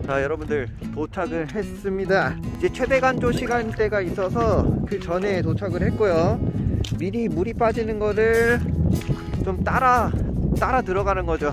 자, 여러분들 도착을 했습니다. 이제 최대 간조 시간대가 있어서 그 전에 도착을 했고요. 미리 물이 빠지는 거를 좀 따라 들어가는 거죠.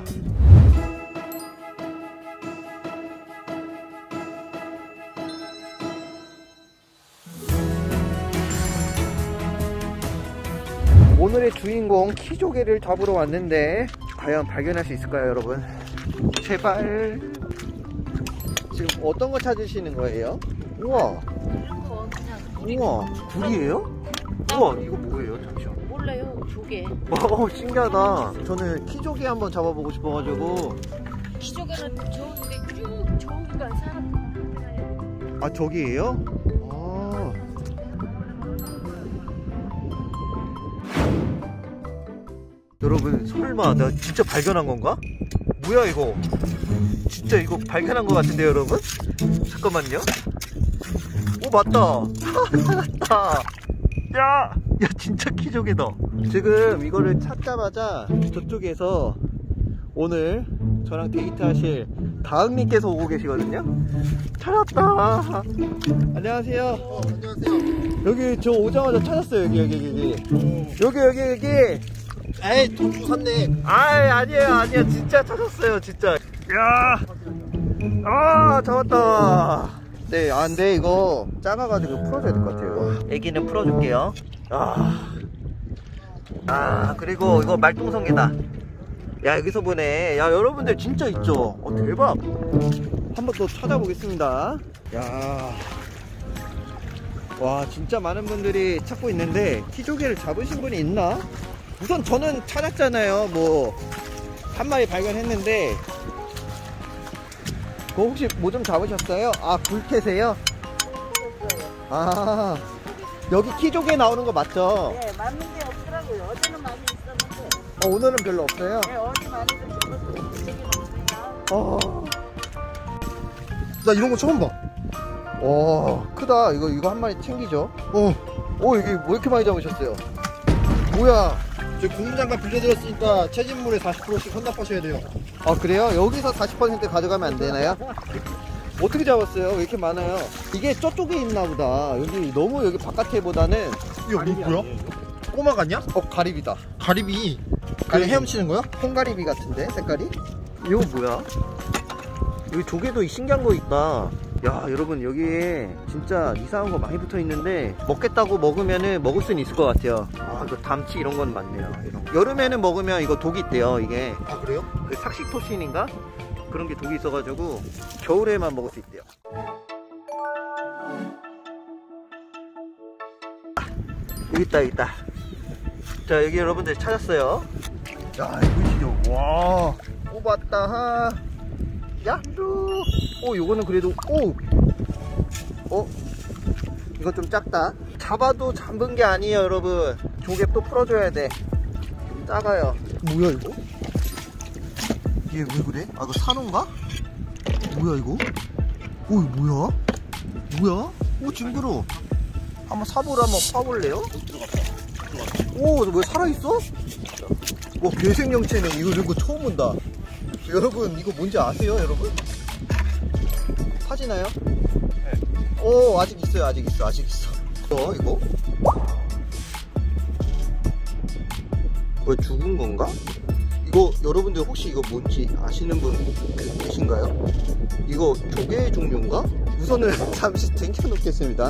오늘의 주인공 키조개를 잡으러 왔는데 과연 발견할 수 있을까요, 여러분? 제발. 지금 어떤 거 찾으시는 거예요? 우와. 우와, 굴이에요? 우와, 이거 뭐예요? 잠시만. 몰라요, 조개. 신기하다. 저는 키조개 한번 잡아보고 싶어가지고. 키조개는 좋은데 쭉 좋은가 사람. 아, 저기예요? 아. 여러분, 설마 내가 진짜 발견한 건가? 뭐야 이거? 진짜 이거 발견한 것 같은데 여러분? 잠깐만요. 오, 맞다. 찾았다. 야 진짜 키조개다. 지금 이거를 찾자마자 저쪽에서 오늘 저랑 데이트하실 다은님께서 오고 계시거든요. 찾았다. 안녕하세요. 안녕하세요. 여기 저 오자마자 찾았어요. 여기. 에이, 돈 주고 샀네. 아니에요. 진짜 찾았어요, 진짜. 야, 잡았다. 네, 근데 이거 작아가지고 풀어줘야 될 것 같아요. 애기는 풀어줄게요. 그리고 이거 말똥성게다. 야, 여기서 보네. 야, 여러분들 진짜 있죠? 대박. 한 번 더 찾아보겠습니다. 야, 와, 진짜 많은 분들이 찾고 있는데 키조개를 잡으신 분이 있나? 우선 저는 찾았잖아요. 한 마리 발견했는데 그거 혹시 뭐 좀 잡으셨어요? 굴 캐세요? 여기 키조개 나오는 거 맞죠? 네, 맞는 게 없더라고요. 어제는 많이 있었는데. 오늘은 별로 없어요? 네, 어제 많이 있었는데 되게 많습니다. 나 이런 거 처음 봐. 크다. 이거 한 마리 챙기죠? 이게 뭐 이렇게 많이 잡으셨어요? 뭐야? 저 국민장갑 빌려드렸으니까 체진물에 40%씩 헌납하셔야 돼요. 그래요? 여기서 40% 가져가면 안 되나요? 어떻게 잡았어요? 왜 이렇게 많아요? 이게 저쪽에 있나 보다. 여기 바깥에보다는. 이거 뭐야? 꼬마 같냐? 가리비다. 가리비. 그냥 헤엄치는 거야? 홍가리비 같은데 색깔이? 이거 뭐야? 여기 조개도 신기한 거 있다. 야, 여러분, 여기에 진짜 이상한 거 많이 붙어 있는데 먹겠다고 먹으면은 먹을 수는 있을 것 같아요. 이거 담치 이런 건 많네요. 여름에는 먹으면 이거 독이 있대요. 이게 그래요? 그 삭시토신인가? 그런 게 독이 있어가지고 겨울에만 먹을 수 있대요. 여기 있다. 자, 여기 여러분들 찾았어요. 야, 이거 보이시죠? 와, 뽑았다. 야루. 요거는 그래도 이거 좀 작다. 잡아도 잡은 게 아니에요, 여러분. 조개 또 풀어줘야 돼. 작아요. 뭐야 이거? 얘 왜 그래? 이거 산호인가? 뭐야 이거? 이거 뭐야? 징그러. 한번 사보를 한번 파볼래요? 왜 살아있어? 와, 괴생명체네. 이런 거 처음 본다. 여러분, 이거 뭔지 아세요, 여러분? 파지나요? 네. 아직 있어요. 이거? 왜 죽은 건가? 이거 여러분들 혹시 이거 뭔지 아시는 분 계신가요? 이거 조개 종류인가? 우선은 잠시 쟁겨 놓겠습니다.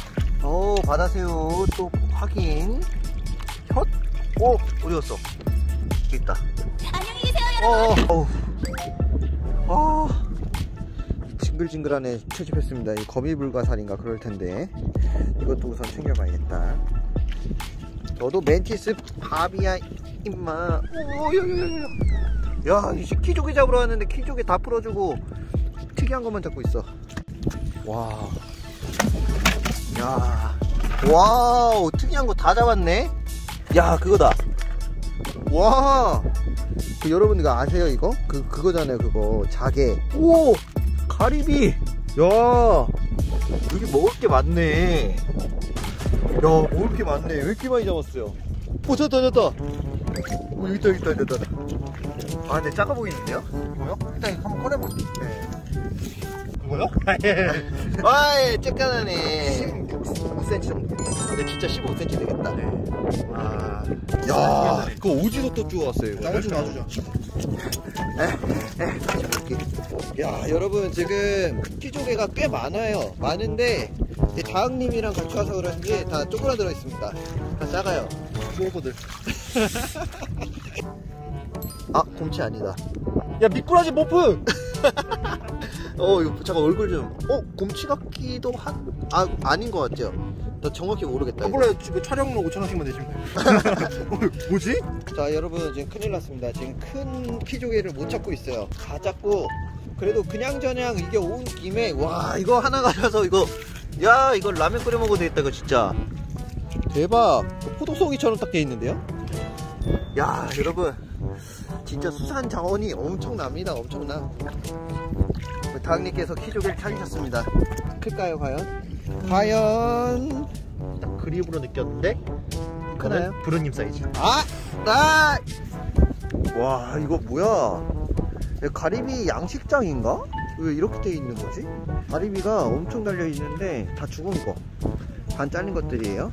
바다새우 또 확인. 혓? 어디 갔어? 여기 있다. 안녕히 계세요, 여러분. 징글징글하네. 채집했습니다. 이 거미불가사리인가 그럴 텐데 이것도 우선 챙겨가야겠다. 너도 멘티스 바비야 임마. 야, 이 키조개 잡으러 왔는데 키조개 다 풀어주고 특이한 것만 잡고 있어. 와우, 특이한 거 다 잡았네. 야, 그거다. 와, 여러분 이거 아세요? 이거? 그거잖아요. 그거 자개. 가리비. 야, 여기 먹을 게 많네. 먹을 게 많네. 왜 이렇게 많이 잡았어요? 찾았다. 여기 있다. 근데 작아 보이는데요? 뭐요? 일단 한번 꺼내볼게. 네. 뭐야? 아이 쬐깐하네. 15cm 정도. 근데 진짜 15cm 되겠다. 아, 야, 그거 어디서 또 주워왔어요? 이거? 나머지 놔주자. 야, 여러분 지금 키조개가 꽤 많아요. 많은데 다학님이랑 같이 와서 그런지 다 쪼그라들어 있습니다. 다 작아요. 무어보들. 아, 곰치 아니다. 야, 미꾸라지 모프! 이거 잠깐 얼굴 좀. 곰치 같기도 아닌 것 같죠? 나 정확히 모르겠다. 몰라요. 지금 촬영료 5,000원씩만 내시면 돼요. 뭐지? 자, 여러분 지금 큰일 났습니다. 지금 큰 키조개를 못 잡고 있어요. 다 잡고 그래도 그냥저냥 이게 온 김에 와, 이거 하나 가져서 이거 라면 끓여 먹어도 되겠다. 이거 진짜 대박. 포도송이처럼 딱 돼 있는데요. 야, 여러분 진짜 수산 자원이 엄청납니다. 엄청나. 다학님께서 키조개를 찾으셨습니다. 클까요 과연? 딱 그립으로 느꼈는데 크나요? 부르님 사이즈. 와, 이거 뭐야? 가리비 양식장인가? 왜 이렇게 돼 있는 거지? 가리비가 엄청 달려 있는데 다 죽은 거, 반 잘린 것들이에요.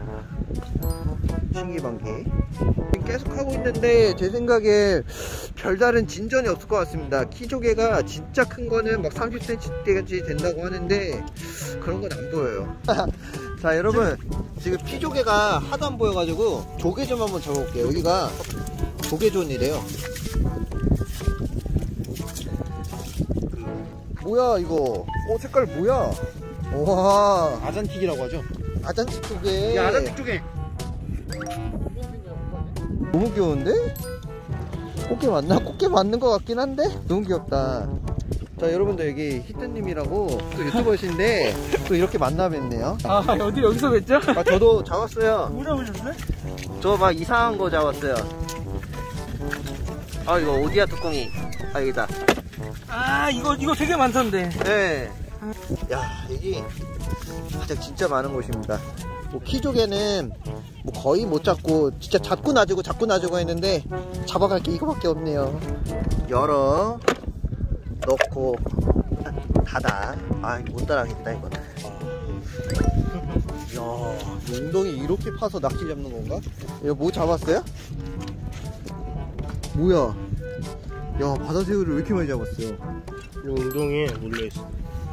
신기반기. 계속 하고 있는데 제 생각에 별다른 진전이 없을 것 같습니다. 키조개가 진짜 큰 거는 막 30cm까지 된다고 하는데 그런 건 안 보여요. 자, 여러분 지금 키조개가 하도 안 보여가지고 조개 좀 한번 잡아볼게요. 여기가 조개존이래요. 뭐야 이거? 색깔 뭐야? 와, 아잔틱이라고 하죠. 아잔틱 조개. 야, 아잔틱 조개. 너무 귀여운데? 꽃게 맞나? 꽃게 맞는 것 같긴 한데? 너무 귀엽다. 자, 여러분들 여기 히트님이라고 또 유튜버신데 또 이렇게 만나 뵙네요. 아, 여기서 뵀죠? 아, 저도 잡았어요. 뭐 잡으셨어요? 저 막 이상한 거 잡았어요. 아, 이거 오디아 뚜껑이. 아, 여기다. 아, 이거 되게 많던데. 네. 야, 여기 가장 진짜 많은 곳입니다. 뭐 키조개는 뭐 거의 못 잡고 진짜 잡고 놔주고 했는데 잡아갈 게 이거밖에 없네요. 열어 넣고 닫아. 못 따라하겠다 이건. 야, 웅덩이 이렇게 파서 낚시 잡는 건가? 이거 뭐 잡았어요? 뭐야? 야, 바다새우를 왜 이렇게 많이 잡았어요? 이 웅덩이에 물려있어.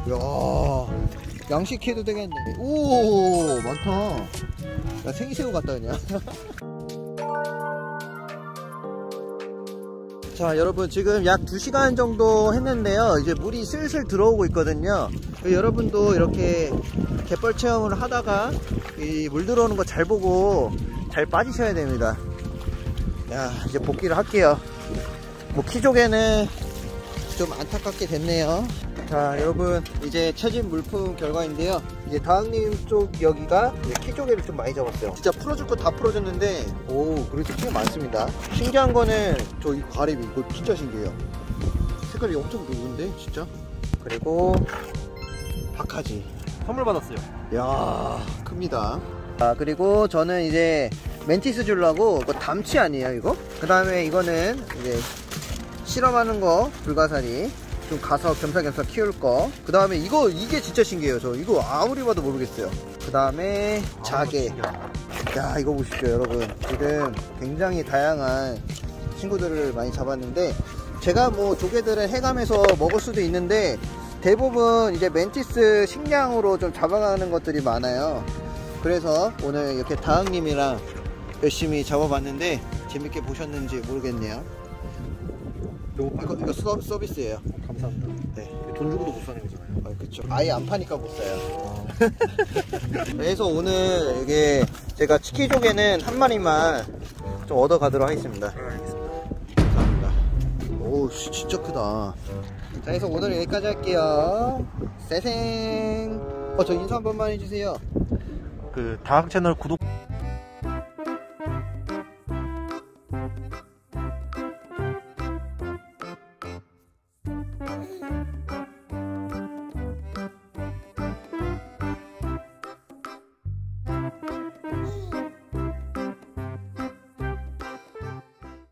야, 양식해도 되겠네. 오, 많다. 야, 생새우 같다 그냥. 자, 여러분 지금 약 2시간 정도 했는데요. 이제 물이 슬슬 들어오고 있거든요. 여러분도 이렇게 갯벌 체험을 하다가 이 물 들어오는 거 잘 보고 잘 빠지셔야 됩니다. 야, 이제 복귀를 할게요. 뭐 키조개는 좀 안타깝게 됐네요. 자, 여러분 이제 채집 물품 결과인데요. 이제 다학님 쪽 여기가 키조개를 좀 많이 잡았어요. 진짜 풀어줄 거 다 풀어줬는데 그래도 꽤 많습니다. 신기한 거는 저 이 가리비, 이거 진짜 신기해요. 색깔이 엄청 붉은데 진짜. 그리고 박하지 선물 받았어요. 야, 큽니다. 그리고 저는 이제 멘티스 주려고, 이거 담치 아니에요 이거? 그 다음에 이거는 이제 실험하는 거, 불가사리 좀 가서 겸사겸사 키울 거. 그 다음에 이게 진짜 신기해요. 저 이거 아무리 봐도 모르겠어요. 그 다음에 자개. 야, 이거 보십시오 여러분. 지금 굉장히 다양한 친구들을 많이 잡았는데, 제가 뭐 조개들은 해감해서 먹을 수도 있는데 대부분 이제 멘티스 식량으로 좀 잡아가는 것들이 많아요. 그래서 오늘 이렇게 다학님이랑 열심히 잡아봤는데 재밌게 보셨는지 모르겠네요. 이거 서비스예요. 감사합니다. 네. 돈 주고도 못 사는 거잖아요. 그쵸. 아예 안 파니까 못 사요. 그래서 오늘 이게 제가 치키조개는 한 마리만 좀 얻어 가도록 하겠습니다. 감사합니다. 오, 진짜 크다. 자, 그래서 오늘 여기까지 할게요. 쎄생. 저 인사 한 번만 해주세요. 다학 채널 구독